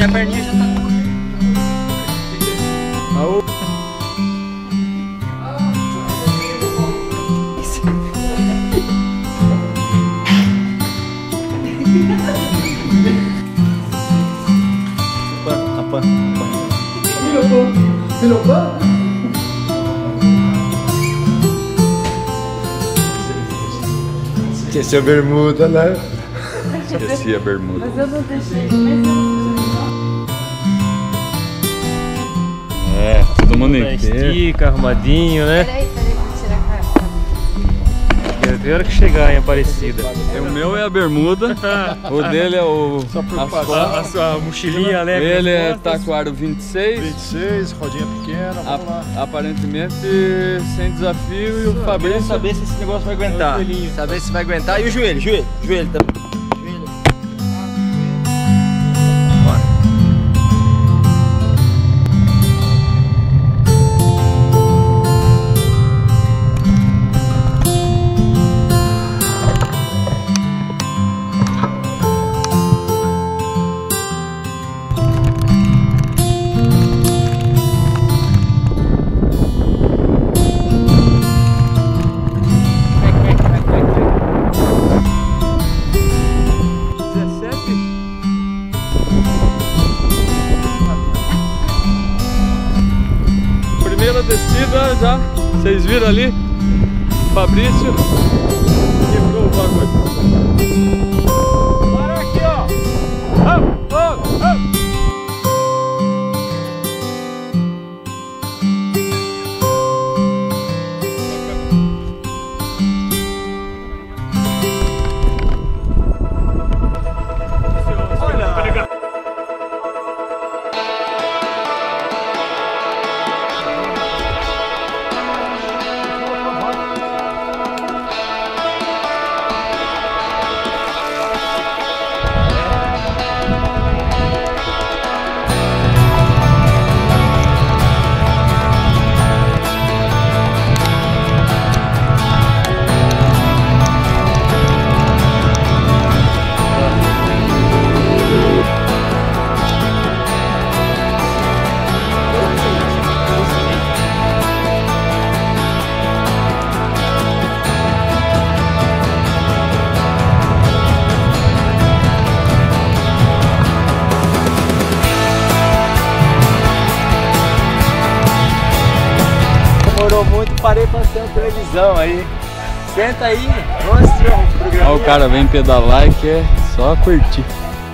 a perninha já tá. Aô. Esqueci a bermuda, né? Esqueci a bermuda. Mas eu não deixei. É, todo mundo inteiro. Estica, arrumadinho, né? Peraí, pra tirar a cara. Tem hora que chegar em Aparecida. O meu é a bermuda, o dele é o A sua mochilinha leve. Ele é taquaro 26, 26, rodinha pequena, vamos lá. aparentemente sem desafio, e o Fabrício Saber se esse negócio vai aguentar. Saber se vai aguentar. E o joelho também. Joelho. primeira descida já, vocês viram ali, Fabrício quebrou o bagulho. Para aqui, ó! Demorou muito, parei pra assistir uma televisão aí. Senta aí, vamos assistir um programa. Ó, o cara vem pedalar que é só curtir.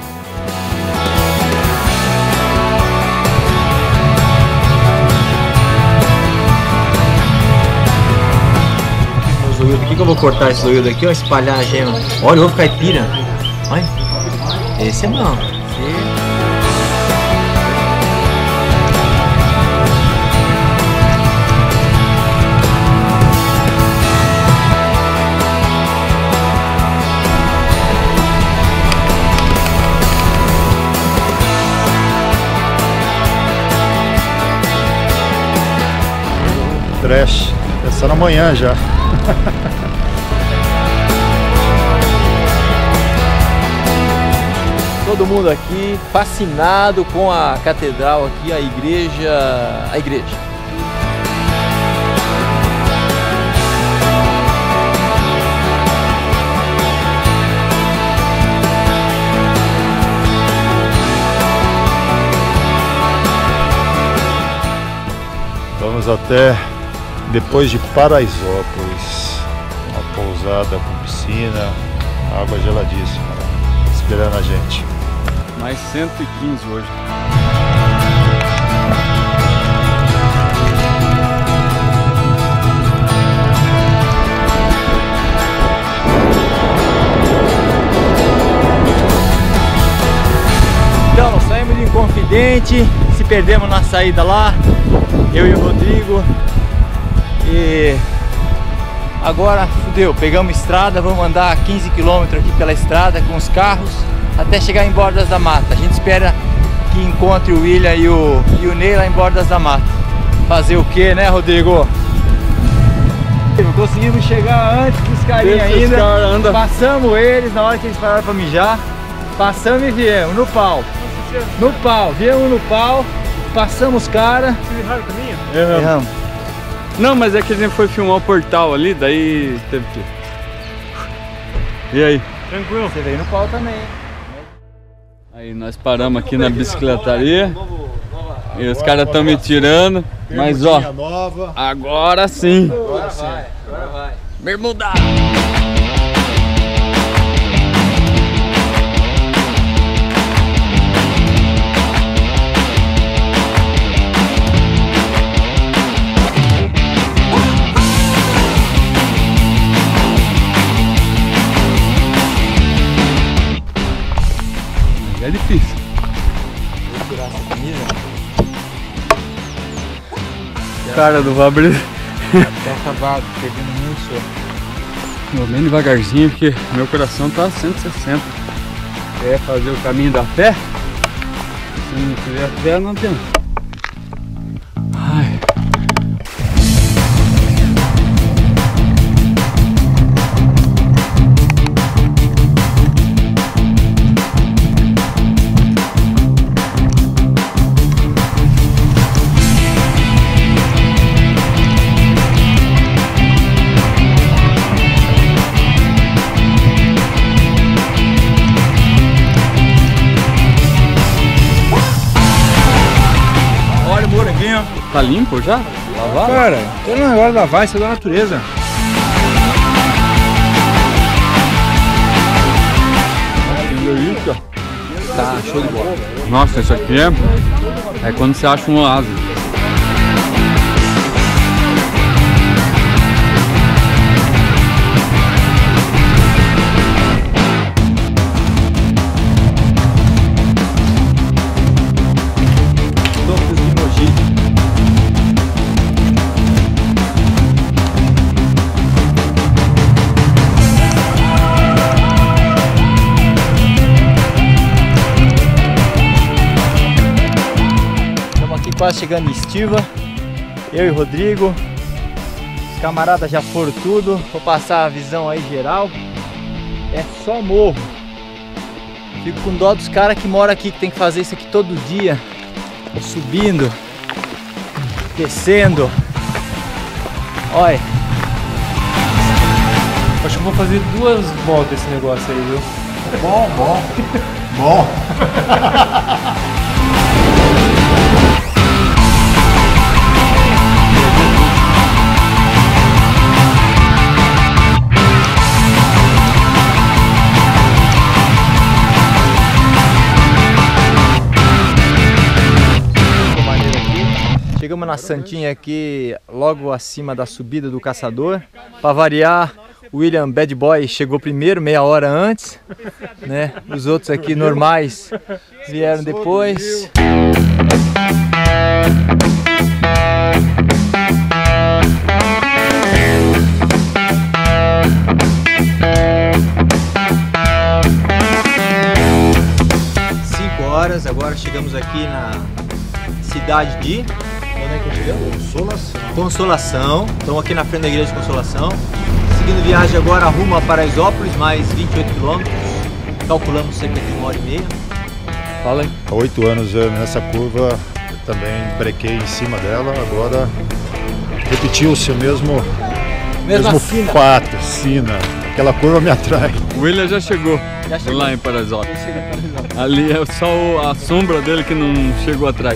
Por que eu vou cortar esse zoiudo aqui, ó, espalhar a gema? Olha o ovo caipira. Olha, esse é bom. Trash, pensando amanhã já. Todo mundo aqui fascinado com a catedral aqui, a igreja. Vamos até depois de Paraisópolis, uma pousada com piscina, água geladíssima, esperando a gente. Mais 115 hoje. Então, nós saímos de Inconfidente, se perdemos na saída lá, eu e o Rodrigo. E agora fudeu, pegamos estrada, vamos andar 15 km aqui pela estrada com os carros até chegar em Bordas da Mata. A gente espera que encontre o William e o Ney lá em Bordas da Mata. Fazer o que, né, Rodrigo? Conseguimos chegar antes dos carinhos ainda. Passamos eles na hora que eles pararam pra mijar. Passamos e viemos no pau. No pau, viemos no pau, passamos cara. Vocês erraram o caminho? Erramos. Não, mas é que a gente foi filmar o portal ali, daí teve que... E aí? Tranquilo. Você veio no pau também. Aí nós paramos aqui na bicicletaria. E os caras estão me tirando. Mas ó, nova. agora sim. Agora vai. Bermuda! É difícil. Vou tirar essa camisa. Cara do Fabrício. Tá acabado, perdendo muito sono. Vou bem devagarzinho porque meu coração tá 160. Quer fazer o caminho da fé? Se não tiver fé, não tem. Ai. Tá limpo já? Lavado? Cara, tem um negócio da lavar, isso é da natureza. Tá, show de bola. Nossa, isso aqui é quando você acha um oásis. Quase chegando em Estiva, eu e o Rodrigo, os camaradas já foram tudo, vou passar a visão aí geral, é só morro, fico com dó dos caras que moram aqui, que tem que fazer isso aqui todo dia, subindo, descendo, olha. Acho que eu vou fazer 2 voltas esse negócio aí, viu? Bom. Chegamos na Santinha aqui, logo acima da subida do Caçador. Para variar, o William Bad Boy chegou primeiro, meia hora antes, né? Os outros aqui normais vieram depois. Horas, agora chegamos aqui na cidade de... Onde é que chegamos? Consolação. Estamos aqui na frente da igreja de Consolação. Seguindo viagem agora rumo a Paraisópolis, mais 28 quilômetros. Calculamos cerca de 1h30. Fala aí. Há 8 anos eu, nessa curva, eu também brequei em cima dela. Agora repetiu-se o mesmo fato, sina. Aquela curva me atrai. O William já chegou lá em Paraisópolis. Ali é só a sombra dele que não chegou atrás.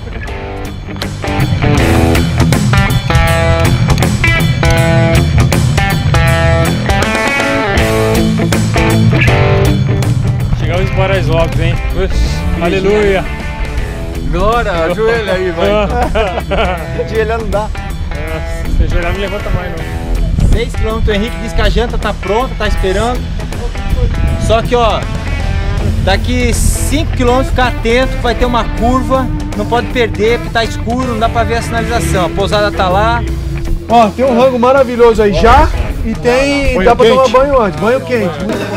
Chegamos em Paraisópolis, hein? Aleluia! Glória, ajoelha aí, vai. Ajoelhar não dá. Se ajoelhar não levanta mais, não. 6 km, o Henrique diz que a janta tá pronta, tá esperando. Só que ó, daqui 5 km ficar atento, vai ter uma curva, não pode perder porque tá escuro, não dá pra ver a sinalização. A pousada tá lá. Ó, tem um rango maravilhoso aí já e tem, banho dá pra quente. tomar banho antes, banho quente.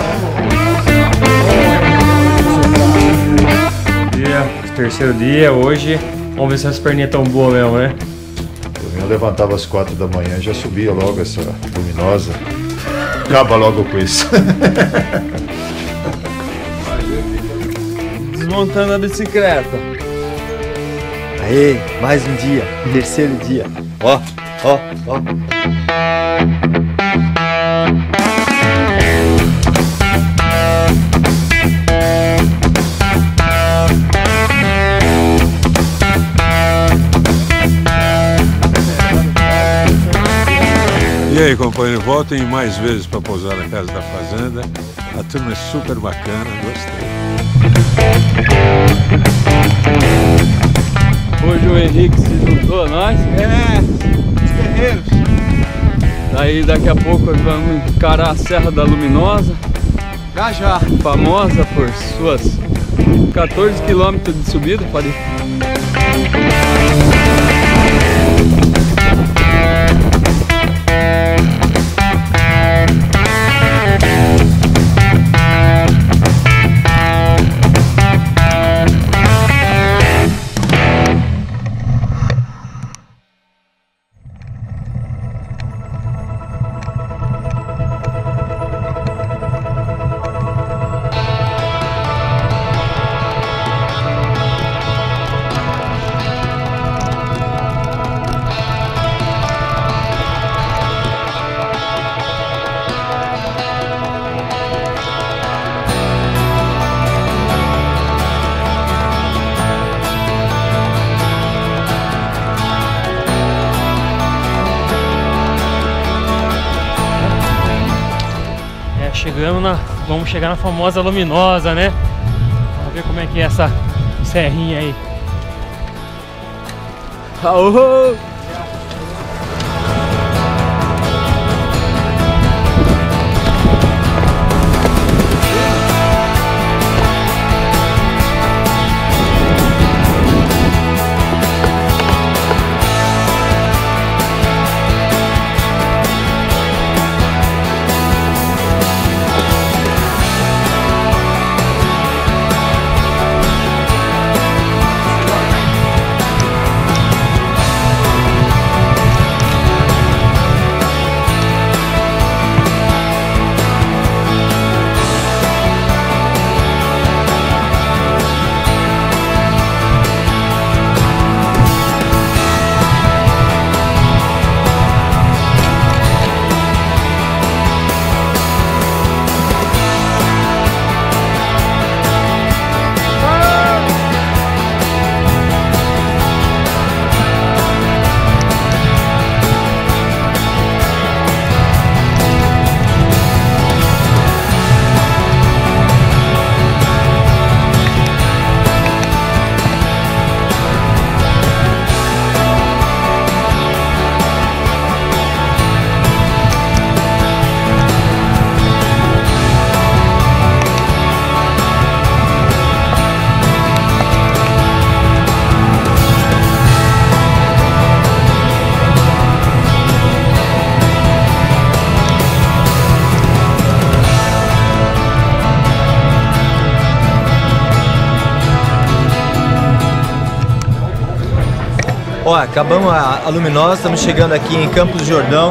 Terceiro dia, hoje. Vamos ver se as perninhas tão boas mesmo, né? Eu levantava às 4 da manhã, já subia logo essa luminosa. Acaba logo com isso. desmontando a bicicleta. Aê, mais um dia, terceiro dia. Ó, ó, ó. E aí, companheiro, voltem mais vezes para pousar na Casa da Fazenda. A turma é super bacana, gostei. Hoje o Henrique se juntou a nós. Os guerreiros. Daí daqui a pouco nós vamos encarar a Serra da Luminosa, Já. famosa por suas 14 quilômetros de subida, pode ir. Vamos chegar na famosa Luminosa, né? Vamos ver como é que é essa serrinha aí. Aô! Ó, acabamos a Luminosa, estamos chegando aqui em Campos do Jordão.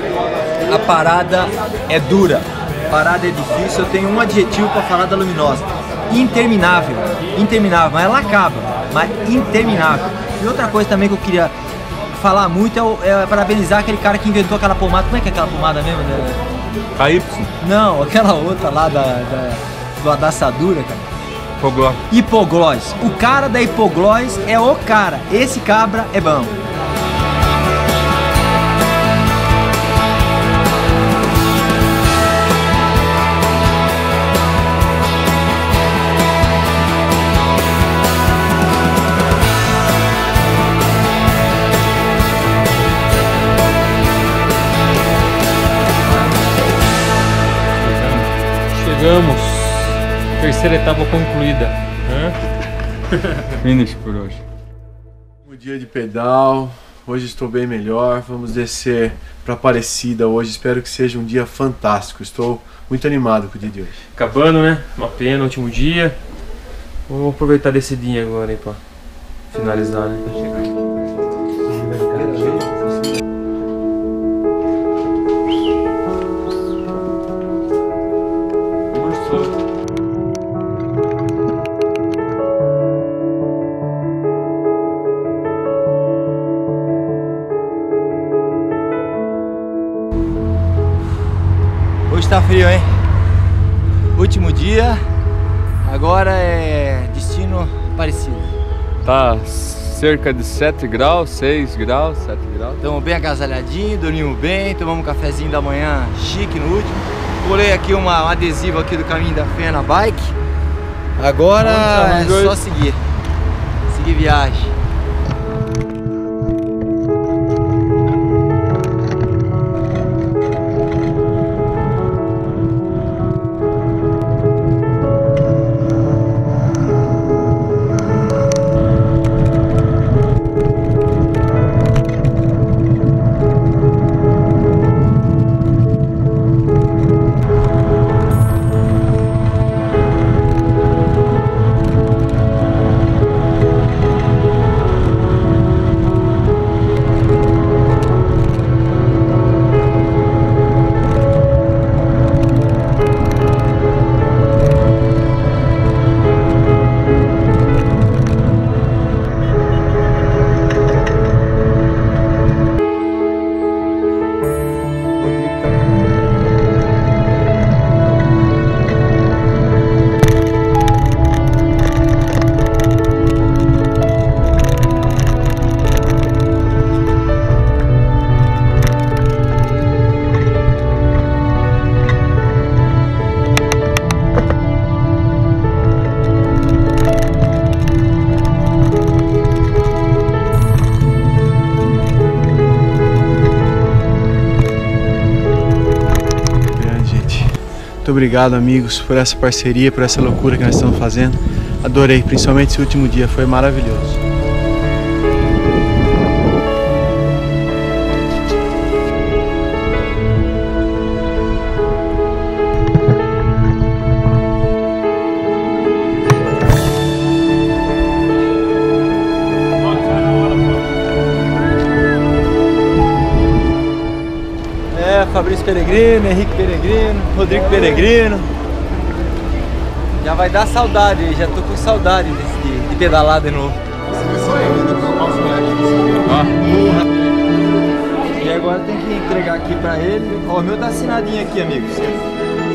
A parada é dura, a parada é difícil. Eu tenho um adjetivo para falar da Luminosa: interminável. Interminável, mas ela acaba, mas interminável. E outra coisa também que eu queria falar muito é parabenizar aquele cara que inventou aquela pomada. Como é que é aquela pomada mesmo? Né? KY. Não, aquela outra lá da assadura, cara. Hipoglós. Hipoglós. O cara da hipoglós é o cara. Esse cabra é bom. Chegamos. Terceira etapa concluída. Finish por hoje. Um dia de pedal. Hoje estou bem melhor. Vamos descer para Aparecida hoje. Espero que seja um dia fantástico. Estou muito animado com o dia de hoje. Acabando, né? Uma pena, último dia. Vou aproveitar a descidinha agora aí pra finalizar, né? tá frio, hein? Último dia, agora é destino Aparecida. Tá cerca de 7 graus, 6 graus, 7 graus. Estamos bem agasalhadinhos, dormimos bem, tomamos um cafezinho da manhã chique no último. Colei aqui um adesivo aqui do Caminho da Fé na bike. Agora é só seguir viagem. Muito obrigado, amigos, por essa parceria, por essa loucura que nós estamos fazendo. Adorei, principalmente esse último dia, foi maravilhoso. Fabrício Peregrino, Henrique Peregrino, Rodrigo Peregrino. Já vai dar saudade aí, já tô com saudade de pedalar de novo. E agora tem que entregar aqui pra ele. Ó, o meu tá assinadinho aqui, amigos.